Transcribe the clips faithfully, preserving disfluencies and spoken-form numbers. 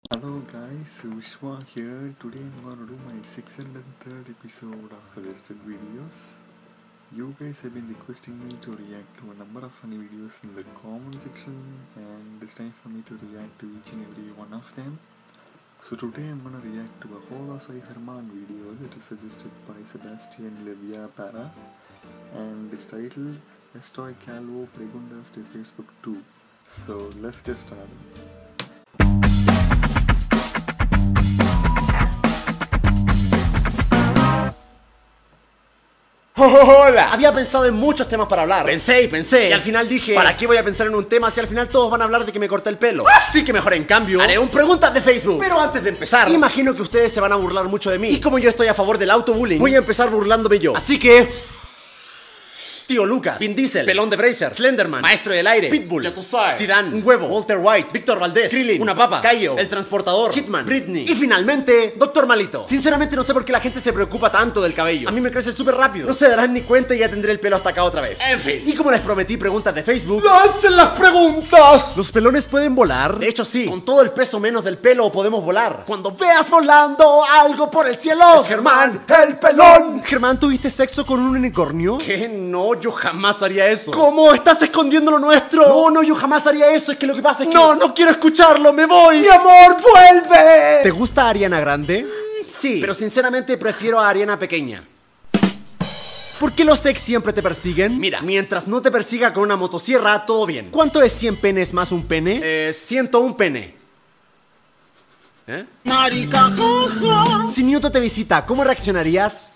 Hello guys, Vishwa here. Today I'm gonna do my six hundred third episode of suggested videos. You guys have been requesting me to react to a number of funny videos in the comment section, and it's time for me to react to each and every one of them. So today I'm gonna react to a whole Soy Germán video that is suggested by Sebastian Levia Para, and it's titled Estoy Calvo Preguntas de Facebook two. So let's get started. ¡Hola! Había pensado en muchos temas para hablar. Pensé y pensé. Y al final dije, ¿para qué voy a pensar en un tema si al final todos van a hablar de que me corté el pelo? Así que mejor en cambio haré un preguntas de Facebook. Pero antes de empezar, imagino que ustedes se van a burlar mucho de mí. Y como yo estoy a favor del autobullying, voy a empezar burlándome yo. Así que... Tío Lucas, Vin Diesel, Pelón de Bracer, Slenderman, Maestro del Aire, Pitbull, ya tú sabes, Zidane, un huevo, Walter White, Víctor Valdés, Krillin, una papa, Cayo, el transportador, Hitman, Britney y finalmente, Doctor Malito. Sinceramente no sé por qué la gente se preocupa tanto del cabello. A mí me crece súper rápido. No se darán ni cuenta y ya tendré el pelo hasta acá otra vez. En fin. Y como les prometí preguntas de Facebook, ¡lancen las preguntas! ¿Los pelones pueden volar? De hecho sí, con todo el peso menos del pelo podemos volar. Cuando veas volando algo por el cielo, es Germán, el pelón. Germán, ¿tuviste sexo con un unicornio? ¿Qué? No, yo jamás haría eso. ¿Cómo? ¿Estás escondiendo lo nuestro? No, no, yo jamás haría eso. Es que lo que pasa es que... No, no quiero escucharlo, me voy. ¡Mi amor, vuelve! ¿Te gusta Ariana Grande? Sí, pero sinceramente prefiero a Ariana pequeña. ¿Por qué los ex siempre te persiguen? Mira, mientras no te persiga con una motosierra, todo bien. ¿Cuánto es cien penes más un pene? Eh, ciento un pene. ¿Eh? Maricajoso. Si Newton te visita, ¿cómo reaccionarías?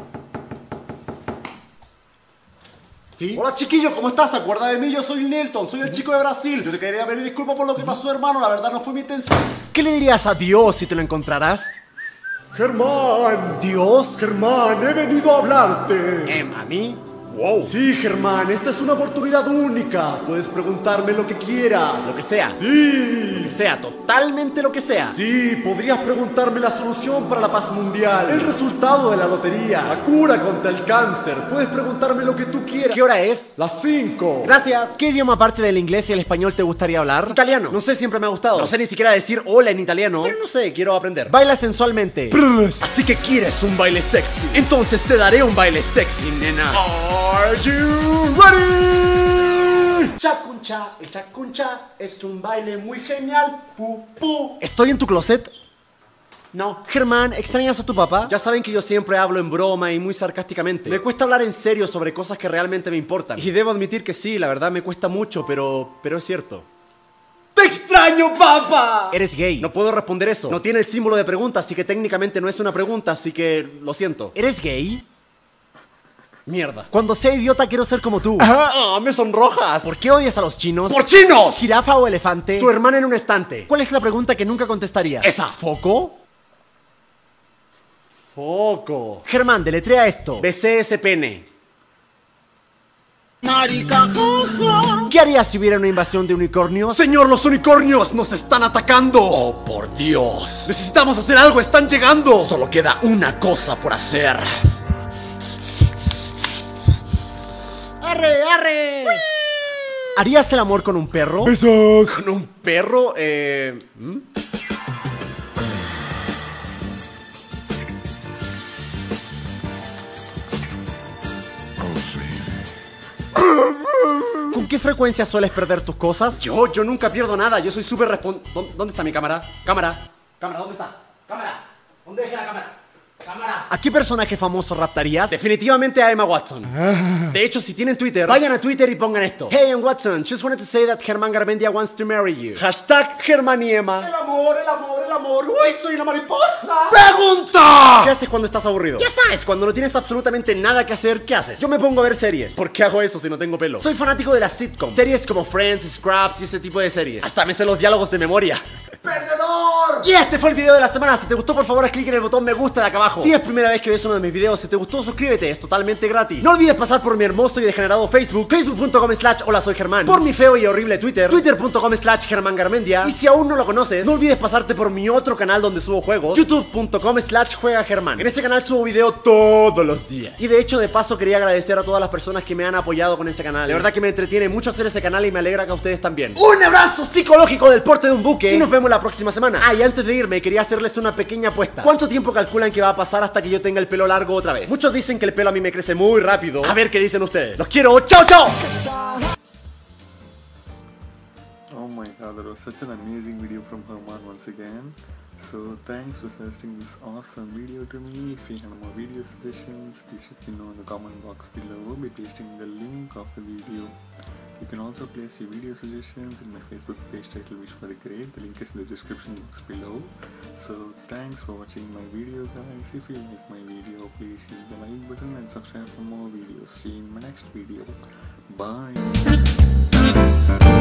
¿Sí? Hola chiquillo, ¿cómo estás? ¿Se acuerda de mí? Yo soy Nilton, soy el chico de Brasil. Yo te quería pedir disculpas por lo que pasó, hermano. La verdad no fue mi intención. ¿Qué le dirías a Dios si te lo encontraras? Germán. ¿Dios? Germán, he venido a hablarte. ¿Eh, a mí? Wow. Sí, Germán, esta es una oportunidad única. Puedes preguntarme lo que quieras. Lo que sea. Sí. Lo que sea, totalmente lo que sea. Sí, podrías preguntarme la solución para la paz mundial, el resultado de la lotería, la cura contra el cáncer. Puedes preguntarme lo que tú quieras. ¿Qué hora es? Las cinco. Gracias. ¿Qué idioma aparte del inglés y el español te gustaría hablar? Italiano. No sé, siempre me ha gustado. No sé ni siquiera decir hola en italiano, pero no sé, quiero aprender. Baila sensualmente. Así que quieres un baile sexy. Entonces te daré un baile sexy, nena. Oh. Are you ready? Chacuncha, el chacuncha es un baile muy genial. Pu, pu. ¿Estoy en tu closet? No. Germán, ¿extrañas a tu papá? Ya saben que yo siempre hablo en broma y muy sarcásticamente. Me cuesta hablar en serio sobre cosas que realmente me importan. Y debo admitir que sí, la verdad me cuesta mucho, pero, pero es cierto. ¡Te extraño, papá! Eres gay. No puedo responder eso. No tiene el símbolo de pregunta, así que técnicamente no es una pregunta, así que lo siento. ¿Eres gay? Mierda. Cuando sea idiota quiero ser como tú. Ah, me sonrojas. ¿Por qué odias a los chinos? ¡Por chinos! ¿Jirafa o elefante? Tu hermana en un estante. ¿Cuál es la pregunta que nunca contestarías? Esa. ¿Foco? Foco. Germán, deletrea esto. Besé ese pene. Maricajoso. ¿Qué harías si hubiera una invasión de unicornios? Señor, los unicornios nos están atacando. Oh, por Dios. Necesitamos hacer algo, están llegando. Solo queda una cosa por hacer. ¡Arre, arre! ¡Uy! ¿Harías el amor con un perro? ¡Besos! ¿Con un perro? Eh... ¿hmm? ¿Con qué frecuencia sueles perder tus cosas? Yo, yo nunca pierdo nada, yo soy súper respon... ¿Dónde está mi cámara? Cámara, cámara, ¿dónde estás? Cámara, ¿dónde dejé la cámara? Cámara. ¿A qué personaje famoso raptarías? Definitivamente a Emma Watson. De hecho, si tienen Twitter, vayan a Twitter y pongan esto. Hey, Emma Watson, just wanted to say that Germán Garmendia wants to marry you. Hashtag Germán y Emma. El amor, el amor, el amor. Uy, soy una mariposa. ¡Pregunta! ¿Qué haces cuando estás aburrido? Ya sabes, cuando no tienes absolutamente nada que hacer, ¿qué haces? Yo me pongo a ver series. ¿Por qué hago eso si no tengo pelo? Soy fanático de las sitcoms. Series como Friends, Scrubs y ese tipo de series. Hasta me sé los diálogos de memoria. ¡Perdedor! Y este fue el video de la semana. Si te gustó, por favor, haz clic en el botón me gusta de acá abajo. Si es primera vez que ves uno de mis videos, si te gustó, suscríbete, es totalmente gratis. No olvides pasar por mi hermoso y degenerado Facebook, facebook punto com slash hola soy Germán, por mi feo y horrible Twitter, twitter punto com slash Germán Garmendia. Y si aún no lo conoces, no olvides pasarte por mi otro canal donde subo juegos, youtube punto com slash juega Germán. En ese canal subo video todos los días. Y de hecho, de paso, quería agradecer a todas las personas que me han apoyado con ese canal. De verdad que me entretiene mucho hacer ese canal y me alegra que a ustedes también. Un abrazo psicológico del porte de un buque y nos vemos la próxima semana. Ah, y antes antes de irme quería hacerles una pequeña apuesta. ¿Cuánto tiempo calculan que va a pasar hasta que yo tenga el pelo largo otra vez? Muchos dicen que el pelo a mí me crece muy rápido. A ver qué dicen ustedes. ¡Los quiero! ¡Chao, chao! Oh my god, that was such an amazing video from Herman once again. So thanks for suggesting this awesome video to me. If you have more video suggestions, please let me know in the comment box below by pasting the link of the video. You can also place your video suggestions in my Facebook page titled Wish for the Great. The link is in the description box below. So thanks for watching my video, guys. If you like my video, please hit the like button and subscribe for more videos. See you in my next video. Bye.